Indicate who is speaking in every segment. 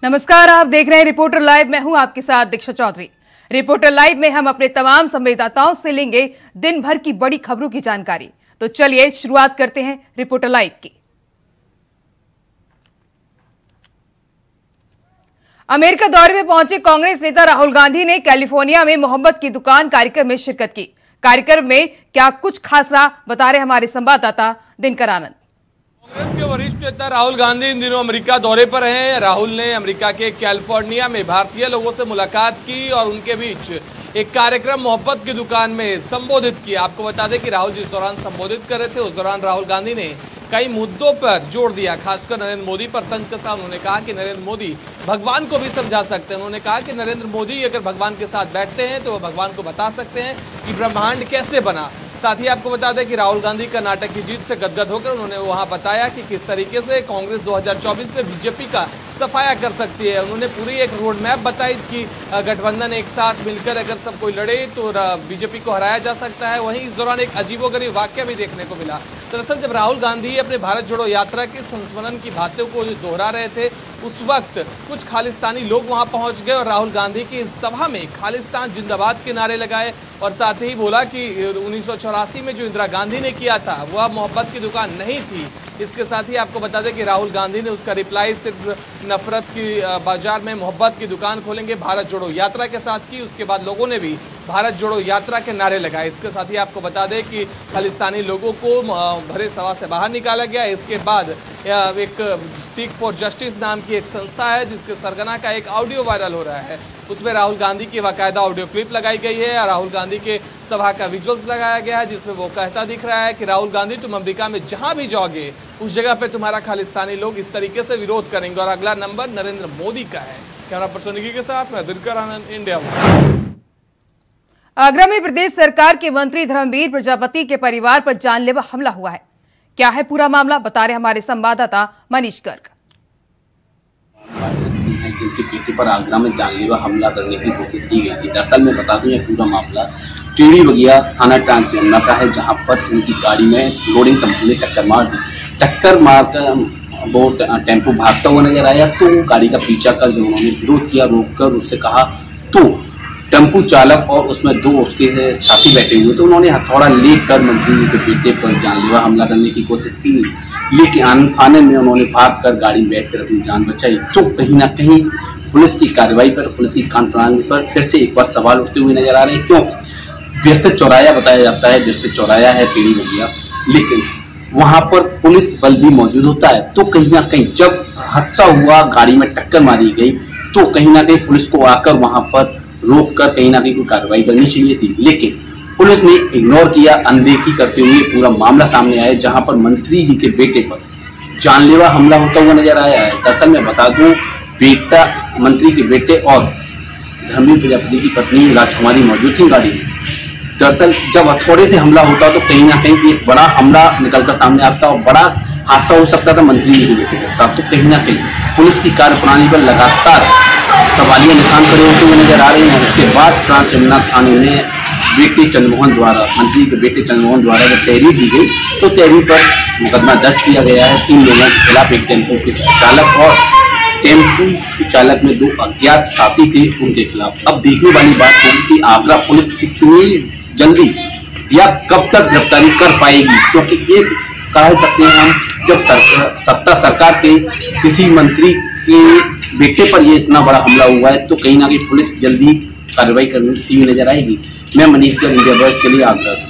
Speaker 1: नमस्कार, आप देख रहे हैं रिपोर्टर लाइव। मैं हूं आपके साथ दीक्षा चौधरी। रिपोर्टर लाइव में हम अपने तमाम संवाददाताओं से लेंगे दिन भर की बड़ी खबरों की जानकारी। तो चलिए शुरुआत करते हैं रिपोर्टर लाइव की। अमेरिका दौरे में पहुंचे कांग्रेस नेता राहुल गांधी ने कैलिफोर्निया में मोहब्बत की दुकान कार्यक्रम में शिरकत की। कार्यक्रम में क्या कुछ खास रहा, बता रहे हमारे संवाददाता दिनकर आनंद।
Speaker 2: कांग्रेस के वरिष्ठ नेता राहुल गांधी इन दिनों अमेरिका दौरे पर हैं। राहुल ने अमेरिका के कैलिफोर्निया में भारतीय लोगों से मुलाकात की और उनके बीच एक कार्यक्रम मोहब्बत की दुकान में संबोधित किया। आपको बता दें कि राहुल जिस दौरान संबोधित कर रहे थे उस दौरान राहुल गांधी ने कई मुद्दों पर जोर दिया, खासकर नरेंद्र मोदी पर तंज कसा। उन्होंने कहा कि नरेंद्र मोदी भगवान को भी समझा सकते हैं। उन्होंने कहा कि नरेंद्र मोदी अगर भगवान के साथ बैठते हैं तो वो भगवान को बता सकते हैं कि ब्रह्मांड कैसे बना। साथ ही आपको बता दें कि राहुल गांधी कर्नाटक की जीत से गदगद होकर उन्होंने वहां बताया कि किस तरीके से कांग्रेस 2024 में बीजेपी का सफाया कर सकती है। उन्होंने पूरी एक रोड मैप बताई कि गठबंधन एक साथ मिलकर अगर सब कोई लड़े तो बीजेपी को हराया जा सकता है। वहीं इस दौरान एक अजीबोगरीब वाक्य भी देखने को मिला। दरअसल जब राहुल गांधी अपने भारत जोड़ो यात्रा के संस्मरण की बातों को दोहरा रहे थे उस वक्त कुछ खालिस्तानी लोग वहां पहुंच गए और राहुल गांधी की इस सभा में खालिस्तान जिंदाबाद के नारे लगाए और साथ ही बोला कि 1984 में जो इंदिरा गांधी ने किया था वह मोहब्बत की दुकान नहीं थी। इसके साथ ही आपको बता दें कि राहुल गांधी ने उसका रिप्लाई सिर्फ नफरत की बाजार में मोहब्बत की दुकान खोलेंगे भारत जोड़ो यात्रा के साथ की। उसके बाद लोगों ने भी भारत जोड़ो यात्रा के नारे लगाए। इसके साथ ही आपको बता दें कि खालिस्तानी लोगों को भरे सभा से बाहर निकाला गया। इसके बाद एक सीख फॉर जस्टिस नाम की एक संस्था है जिसके सरगना का एक ऑडियो वायरल हो रहा है। उसमें राहुल गांधी की बाकायदा ऑडियो क्लिप लगाई गई है। राहुल गांधी के सभा का विजुअल्स लगाया गया है जिसमें वो कहता दिख रहा है कि राहुल गांधी तुम अमेरिका में जहां भी जाओगे उस जगह पे तुम्हारा खालिस्तानी लोग इस तरीके से विरोध करेंगे और अगला नंबर नरेंद्र मोदी का है। कैमरा पर्सन के साथ मैं दिनकर आनंद, इंडिया।
Speaker 1: आगरा में प्रदेश सरकार के मंत्री धर्मवीर प्रजापति के परिवार पर जानलेवा हमला हुआ है। क्या है पूरा मामला, बता रहे हमारे संवाददाता मनीष गर्ग।
Speaker 3: जिनके बेटे पर आगरा में जानलेवा हमला करने की कोशिश की गई थी। दरअसल मैं बता दूं, यह पूरा मामला टेढ़ी बगिया थाना ट्रांस यमुना का है, जहां पर उनकी गाड़ी में लोडिंग कंपनी ने टक्कर मार दी। टक्कर मारकर वो टेम्पो भागता हुआ नजर आया तो गाड़ी का पीछा कर जो उन्होंने विरोध किया, रोककर उससे कहा तो टेम्पो चालक और उसमें दो उसके साथी बैठे हुए तो उन्होंने हथौड़ा लेकर मंत्री के बेटे पर जानलेवा हमला करने की कोशिश की। लेकिन आनफाने में उन्होंने भागकर गाड़ी में बैठकर अपनी जान बचाई। तो कहीं ना कहीं पुलिस की कार्रवाई पर, पुलिस की कार्यप्रणाली पर फिर से एक बार सवाल उठते हुए नजर आ रहे हैं। क्यों व्यस्त चौराया बताया जाता है, व्यस्त चौराया है टेढ़ी बगिया, लेकिन वहां पर पुलिस बल भी मौजूद होता है। तो कहीं ना कहीं जब हादसा हुआ, गाड़ी में टक्कर मारी गई तो कहीं ना कहीं पुलिस को आकर वहां पर रोक कर कहीं ना कहीं कोई कार्रवाई करनी चाहिए थी, लेकिन पुलिस ने इग्नोर किया। अनदेखी करते हुए पूरा मामला सामने आया जहां पर मंत्री जी के बेटे पर जानलेवा हमला होता हुआ नजर आया है। दरअसल मैं बता दूं, बेटा मंत्री के बेटे और धर्मवीर प्रजापति की पत्नी राजकुमारी मौजूद थी गाड़ी में। दरअसल जब हथौड़े से हमला होता तो कहीं ना कहीं एक बड़ा हमला निकलकर सामने आता और बड़ा हादसा हो सकता था मंत्री जी के बेटे के साथ। तो कहीं ना कहीं पुलिस की कार्यप्रणाली पर लगातार सवालिया निशान खड़े होते हुए नजर आ रहे हैं। उसके बाद ट्रांस यमुना थाने में बेटे चंद्रमोहन द्वारा, मंत्री के बेटे चंद्रमोहन द्वारा जब तहरीर दी गई तो तहरीर पर मुकदमा दर्ज किया गया है 3 लोगों के खिलाफ। एक टेम्पो के चालक और टेम्पो चालक में 2 अज्ञात साथी थे उनके खिलाफ। अब देखने वाली बात होगी कि आगरा पुलिस कितनी जल्दी या कब तक गिरफ्तारी कर पाएगी, क्योंकि एक कह सकते हैं हम जब सत्ता सरकार के किसी मंत्री के बेटे पर ये इतना बड़ा हमला हुआ है तो कहीं ना कहीं पुलिस जल्दी कार्रवाई करती हुई नजर आएगी। मैं मनीष गर्ग, इंडिया वॉइस के लिए आगरा से।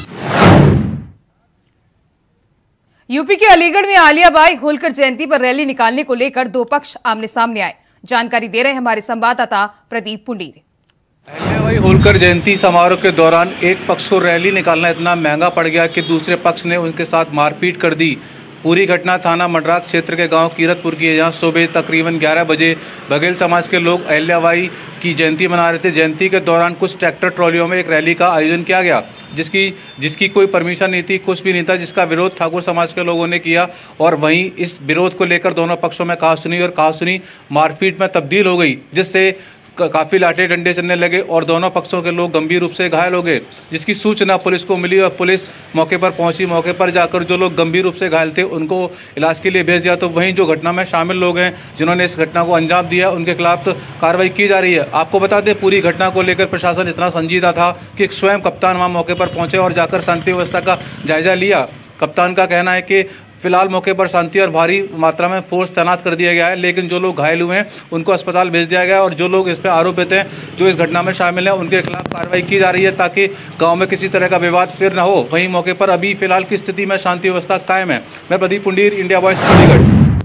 Speaker 1: यूपी के अलीगढ़ में आलिया बाई होलकर जयंती पर रैली निकालने को लेकर 2 पक्ष आमने सामने आए। जानकारी दे रहे हैं हमारे संवाददाता प्रदीप पुंडीर।
Speaker 4: अहिल्याबाई होलकर जयंती समारोह के दौरान एक पक्ष को रैली निकालना इतना महंगा पड़ गया कि दूसरे पक्ष ने उनके साथ मारपीट कर दी। पूरी घटना थाना मंडराक क्षेत्र के गांव कीरतपुर की है, जहां सुबह तकरीबन 11 बजे बघेल समाज के लोग अहिल्याबाई की जयंती मना रहे थे। जयंती के दौरान कुछ ट्रैक्टर ट्रॉलियों में एक रैली का आयोजन किया गया जिसकी कोई परमिशन नहीं थी, कुछ भी नहीं था, जिसका विरोध ठाकुर समाज के लोगों ने किया। और वहीं इस विरोध को लेकर दोनों पक्षों में कहासुनी और कहासुनी मारपीट में तब्दील हो गई, जिससे काफ़ी लाठे डंडे चलने लगे और दोनों पक्षों के लोग गंभीर रूप से घायल हो गए, जिसकी सूचना पुलिस को मिली और पुलिस मौके पर पहुंची। मौके पर जाकर जो लोग गंभीर रूप से घायल थे उनको इलाज के लिए भेज दिया। तो वहीं जो घटना में शामिल लोग हैं जिन्होंने इस घटना को अंजाम दिया, उनके खिलाफ कार्रवाई की जा रही है। आपको बता दें, पूरी घटना को लेकर प्रशासन इतना संजीदा था कि स्वयं कप्तान वहाँ मौके पर पहुँचे और जाकर शांति व्यवस्था का जायजा लिया। कप्तान का कहना है कि फिलहाल मौके पर शांति और भारी मात्रा में फोर्स तैनात कर दिया गया है, लेकिन जो लोग घायल हुए हैं उनको अस्पताल भेज दिया गया है और जो लोग इस पर आरोपित हैं, जो इस घटना में शामिल हैं, उनके खिलाफ कार्रवाई की जा रही है ताकि गांव में किसी तरह का विवाद फिर न हो। वहीं मौके पर अभी फिलहाल की स्थिति में शांति व्यवस्था कायम है। मैं Pradeep Pundir, India voice, Chandigarh.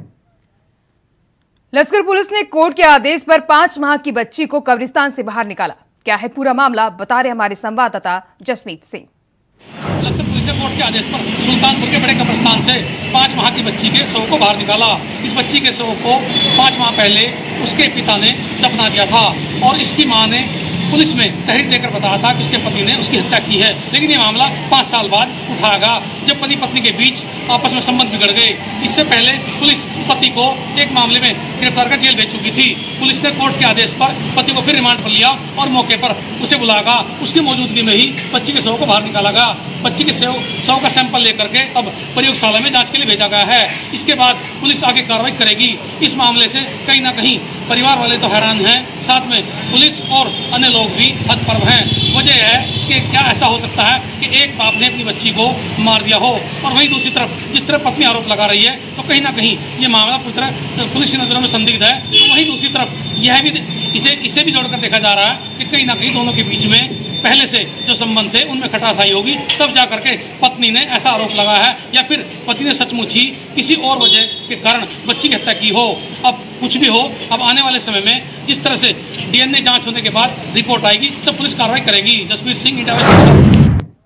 Speaker 1: Lashkar police ने कोर्ट के आदेश पर 5 माह की बच्ची को कब्रिस्तान से बाहर निकाला। क्या है पूरा मामला, बता रहे हमारे संवाददाता जसमीत सिंह।
Speaker 5: लश्कर पुलिस ने कोर्ट के आदेश पर सुल्तानपुर के बड़े कब्रिस्तान से 5 माह की बच्ची के शव को बाहर निकाला। इस बच्ची के शव को 5 माह पहले उसके पिता ने दफना दिया था और इसकी मां ने पुलिस में तहरीर देकर बताया था कि उसके पति ने उसकी हत्या की है। लेकिन ये मामला 5 साल बाद उठाया जब पति पत्नी के बीच आपस में संबंध बिगड़ गए। इससे पहले पुलिस पति को एक मामले में गिरफ्तार कर जेल भेज चुकी थी। पुलिस ने कोर्ट के आदेश पर पति को फिर रिमांड पर लिया और मौके पर उसे बुलाया। उसकी मौजूदगी में ही बच्ची के शव को बाहर निकाला गया। बच्ची के शव का सैंपल लेकर के अब प्रयोगशाला में जांच के लिए भेजा गया है। इसके बाद पुलिस आगे कार्रवाई करेगी। इस मामले से कहीं ना कहीं परिवार वाले तो हैरान हैं, साथ में पुलिस और अन्य लोग भी हतप्रभ हैं। वजह है कि क्या ऐसा हो सकता है कि एक बाप ने अपनी बच्ची को मार दिया हो और वहीं दूसरी तरफ जिस तरह पत्नी आरोप लगा रही है, तो कहीं ना कहीं ये मामला पुलिस की नज़रों में संदिग्ध है। तो वहीं दूसरी तरफ यह भी इसे भी जोड़कर देखा जा रहा है कि कहीं ना कहीं दोनों के बीच में पहले से जो संबंध थे उनमें खटासाई होगी, तब जा करके पत्नी ने ऐसा आरोप लगाया है या फिर पति ने सचमुच ही किसी और वजह के कारण बच्ची की हत्या की हो। अब कुछ भी हो, अब आने वाले समय में जिस तरह से DNA जांच होने के बाद रिपोर्ट आएगी तब पुलिस कार्रवाई करेगी। Jasmeet Singh, India voice.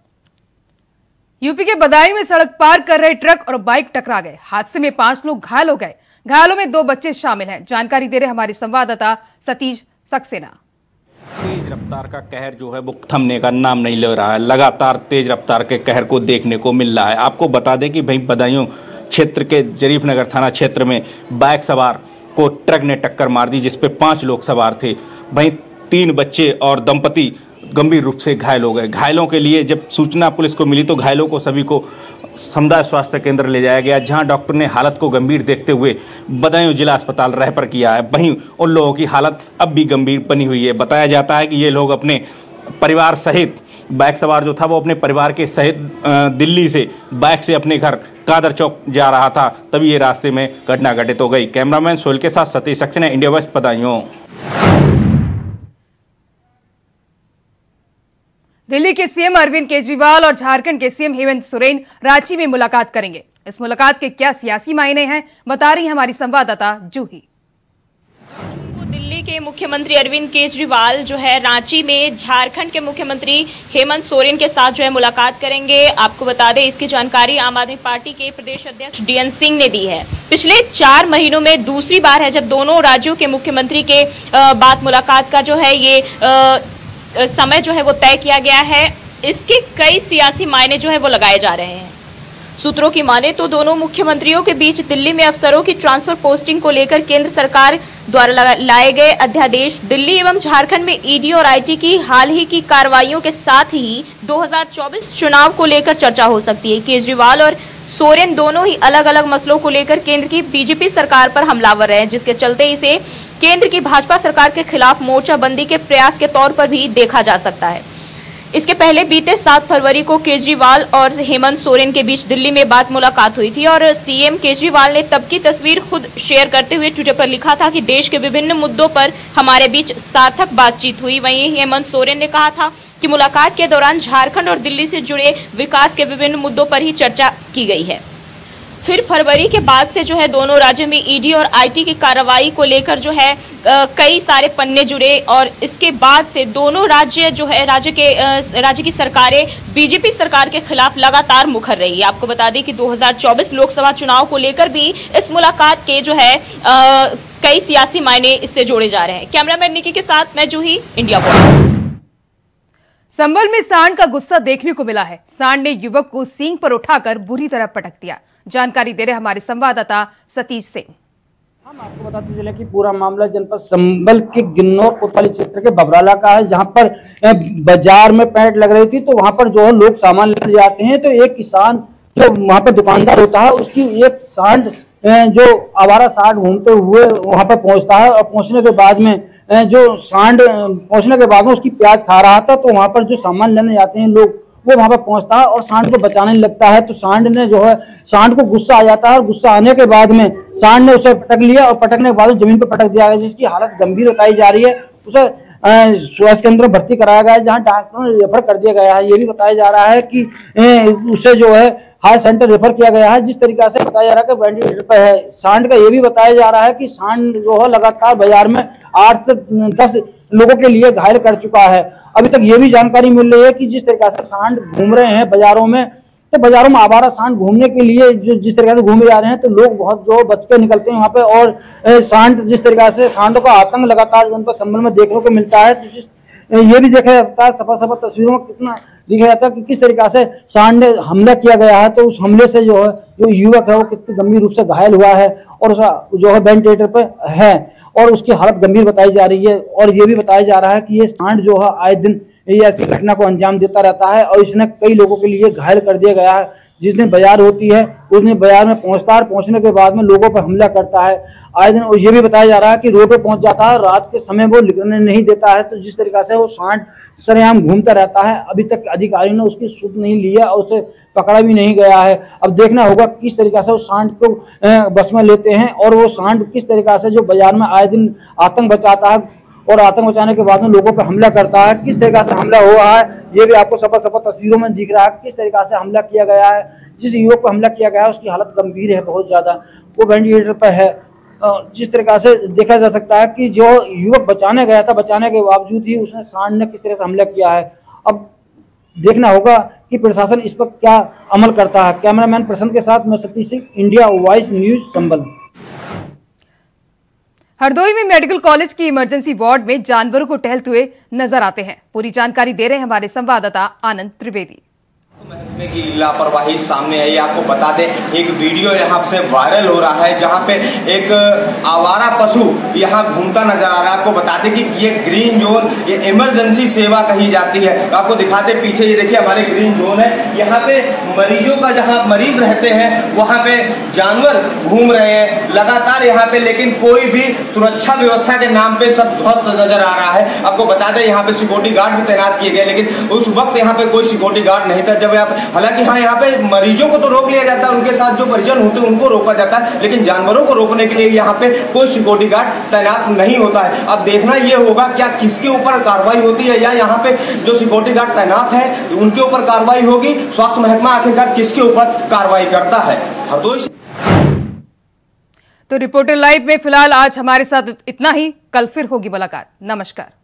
Speaker 1: UP के बदायूं में सड़क पार कर रहे ट्रक और बाइक टकरा गए। हादसे में 5 लोग घायल हो गए। घायलों में 2 बच्चे शामिल हैं। जानकारी दे रहे हमारे संवाददाता सतीश सक्सेना।
Speaker 6: तेज रफ्तार का कहर जो है वो थमने का नाम नहीं ले रहा है। लगातार तेज रफ्तार के कहर को देखने को मिल रहा है। आपको बता दें कि भाई बदायूं क्षेत्र के जरीफनगर थाना क्षेत्र में बाइक सवार को ट्रक ने टक्कर मार दी, जिस पे 5 लोग सवार थे। वहीं 3 बच्चे और दंपति गंभीर रूप से घायल हो गए। घायलों के लिए जब सूचना पुलिस को मिली तो घायलों को सभी को समुदाय स्वास्थ्य केंद्र ले जाया गया, जहां डॉक्टर ने हालत को गंभीर देखते हुए बदायूं जिला अस्पताल रेफर किया है। वहीं उन लोगों की हालत अब भी गंभीर बनी हुई है। बताया जाता है कि ये लोग अपने परिवार सहित, बाइक सवार जो था वो अपने परिवार के सहित दिल्ली से बाइक से अपने घर कादर चौक जा रहा था, तभी ये रास्ते में घटना घटित हो गई। कैमरामैन सोहेल के साथ सतीश सक्सेना, इंडिया वॉइस, बदायूं।
Speaker 1: दिल्ली के सीएम अरविंद केजरीवाल और झारखंड के सीएम हेमंत सोरेन रांची में मुलाकात करेंगे। इस मुलाकात के क्या सियासी मायने हैं, बता रही हमारी संवाददाता जूही।
Speaker 7: दिल्ली के मुख्यमंत्री अरविंद केजरीवाल जो है रांची में झारखंड के मुख्यमंत्री हेमंत सोरेन के साथ जो है मुलाकात करेंगे। आपको बता दें, इसकी जानकारी आम आदमी पार्टी के प्रदेश अध्यक्ष DN सिंह ने दी है। पिछले 4 महीनों में दूसरी बार है जब दोनों राज्यों के मुख्यमंत्री के बाद मुलाकात का जो है ये समय जो है वो तय किया गया है। इसके कई सियासी मायने जो है वो लगाए जा रहे हैं। सूत्रों की माने तो दोनों मुख्यमंत्रियों के बीच दिल्ली में अफसरों की ट्रांसफर पोस्टिंग को लेकर केंद्र सरकार द्वारा लाए गए अध्यादेश, दिल्ली एवं झारखंड में ED और IT की हाल ही की कार्रवाइयों के साथ ही 2024 चुनाव को लेकर चर्चा हो सकती है। केजरीवाल और सोरेन दोनों ही अलग अलग मसलों को लेकर केंद्र की बीजेपी सरकार पर हमलावर रहे, जिसके चलते इसे केंद्र की भाजपा सरकार के खिलाफ मोर्चाबंदी के प्रयास के तौर पर भी देखा जा सकता है। इसके पहले बीते 7 फरवरी को केजरीवाल और हेमंत सोरेन के बीच दिल्ली में बात मुलाकात हुई थी और सीएम केजरीवाल ने तब की तस्वीर खुद शेयर करते हुए ट्विटर पर लिखा था कि देश के विभिन्न मुद्दों पर हमारे बीच सार्थक बातचीत हुई। वहीं हेमंत सोरेन ने कहा था कि मुलाकात के दौरान झारखंड और दिल्ली से जुड़े विकास के विभिन्न मुद्दों पर ही चर्चा की गई है। फिर फरवरी के बाद से जो है दोनों राज्यों में ED और IT की कार्रवाई को लेकर जो है कई सारे पन्ने जुड़े और इसके बाद से दोनों राज्य जो है राज्य की सरकारें बीजेपी सरकार के खिलाफ लगातार मुखर रही है। आपको बता दें कि 2024 लोकसभा चुनाव को लेकर भी इस मुलाकात के जो है कई सियासी मायने इससे जोड़े जा रहे हैं। कैमरामैन निकी के साथ मैं जूही, इंडिया वॉइस।
Speaker 1: संभल में सांड का गुस्सा देखने को मिला है। सांड ने युवक को सींग पर उठाकर बुरी तरह पटक दिया। जानकारी दे रहे हमारे संवाददाता सतीश सिंह।
Speaker 8: आपको बताते चले कि पूरा मामला जनपद संभल के गिन्नौर कोतवाली क्षेत्र के बबराला का है, जहां पर बाजार में पैंट लग रही थी तो वहां पर जो है लोग सामान लेने जाते हैं तो एक किसान जो वहां पर दुकानदार होता है उसकी एक सांड जो आवारा सांड घूमते हुए वहां पर पहुंचता है और पहुंचने के बाद में जो सांड पहुंचने के बाद में उसकी प्याज खा रहा था तो वहां पर जो सामान लेने जाते हैं लोग वो वहां पर पहुंचता है और सांड को बचाने लगता है तो सांड ने जो है सांड को गुस्सा आ जाता है और गुस्सा आने के बाद में सांड ने उसे पटक लिया और पटकने के बाद जमीन पर पटक दिया गया, जिसकी हालत गंभीर बताई जा रही है। उसे स्वास्थ्य केंद्र में भर्ती कराया गया है, जहां डॉक्टरों ने रेफर कर दिया गया है। ये भी बताया जा रहा है कि उसे जो है हाई सेंटर रेफर किया गया है। जिस तरीका से बताया जा रहा है कि वेंटिलेटर पर है। सांड का ये भी बताया जा रहा है कि सांड जो है लगातार बाजार में 8 से 10 लोगों के लिए घायल कर चुका है। अभी तक ये भी जानकारी मिल रही है कि जिस तरीका से सांड घूम रहे हैं बाजारों में, तो बाजारों में आवारा सांड घूमने के लिए जो जिस तरीके से घूमे जा रहे हैं तो लोग बहुत जो बच के निकलते हैं वहां पे। और सांड जिस तरीका से सांडों का आतंक लगातार जनपद संभल में देखने को मिलता है, तो ये भी देखा जा सकता है सफा तस्वीरों में कितना दिखा जाता है कि किस तरीका से सांड ने हमला किया गया है। तो उस हमले से जो है जो युवक है वो कितनी गंभीर रूप से घायल हुआ है और उसका जो है वेंटिलेटर पे है और उसकी हालत गंभीर बताई जा रही है। और ये भी बताया जा रहा है कि ये सांड जो है आए दिन ये ऐसी घटना को अंजाम देता रहता है और इसने कई लोगों के लिए घायल कर दिया गया है। जिस दिन बाजार होती है उस दिन बाजार में पहुंचता है, पहुंचने के बाद में लोगों पर हमला करता है आए दिन। और ये भी बताया जा रहा है कि रोड पे पहुंच जाता है, रात के समय वो निकलने नहीं देता है। तो जिस तरीका से वो सांड सरेआम घूमता रहता है, अभी तक अधिकारियों ने उसकी सूद नहीं लिया और उसे पकड़ा भी नहीं गया है। अब देखना होगा किस तरीका से उस सांड को बस में लेते हैं और वो सांड किस तरीका से जो बाजार में आए दिन आतंक बचाता है और आतंक बचाने के बाद में लोगों पर हमला करता है। किस तरीका से हमला हुआ है ये भी आपको सफा तस्वीरों में दिख रहा है किस तरीका से हमला किया गया है। जिस युवक पर हमला किया गया है उसकी हालत गंभीर है बहुत ज्यादा, वो वेंटिलेटर पर है। जिस तरीका से देखा जा सकता है कि जो युवक बचाने गया था, बचाने के बावजूद ही उसने सांड ने किस तरह से हमला किया है। अब देखना होगा कि प्रशासन इस पर क्या अमल करता है। कैमरामैन प्रसन्न के साथ मैं Satish Singh, India voice news Sambhal.
Speaker 1: Hardoi में मेडिकल कॉलेज की इमरजेंसी वार्ड में जानवरों को टहलते हुए नजर आते हैं। पूरी जानकारी दे रहे हैं हमारे संवाददाता आनंद त्रिवेदी।
Speaker 9: महकमे की लापरवाही सामने आई। आपको बता दें एक वीडियो यहाँ से वायरल हो रहा है जहाँ पे एक आवारा पशु यहाँ घूमता नजर आ रहा है। आपको बता दें कि ये ग्रीन जोन ये इमरजेंसी सेवा कही जाती है। तो आपको दिखाते पीछे ये देखिए हमारे ग्रीन जोन है। यहाँ पे मरीजों का जहाँ मरीज रहते हैं वहाँ पे जानवर घूम रहे हैं लगातार यहाँ पे, लेकिन कोई भी सुरक्षा व्यवस्था के नाम पे सब ध्वस्त नजर आ रहा है। आपको बता दें यहाँ पे सिक्योरिटी गार्ड भी तैनात किए गए, लेकिन उस वक्त यहाँ पे कोई सिक्योरिटी गार्ड नहीं था जब हालांकि हाँ यहाँ पे मरीजों को तो रोक लिया जाता है, उनके साथ जो परिजन होते हैं उनको रोका जाता है, लेकिन जानवरों को रोकने के लिए यहाँ पे कोई सिक्योरिटी गार्ड तैनात नहीं होता है। अब देखना ये होगा क्या किसके ऊपर कार्रवाई होती है या यहाँ पे जो सिक्योरिटी गार्ड तैनात है उनके ऊपर कार्रवाई होगी। स्वास्थ्य महकमा आखिरकार किसके ऊपर कार्रवाई करता है। हरदोई
Speaker 1: तो रिपोर्टर लाइव में फिलहाल आज हमारे साथ इतना ही। कल फिर होगी मुलाकात। नमस्कार।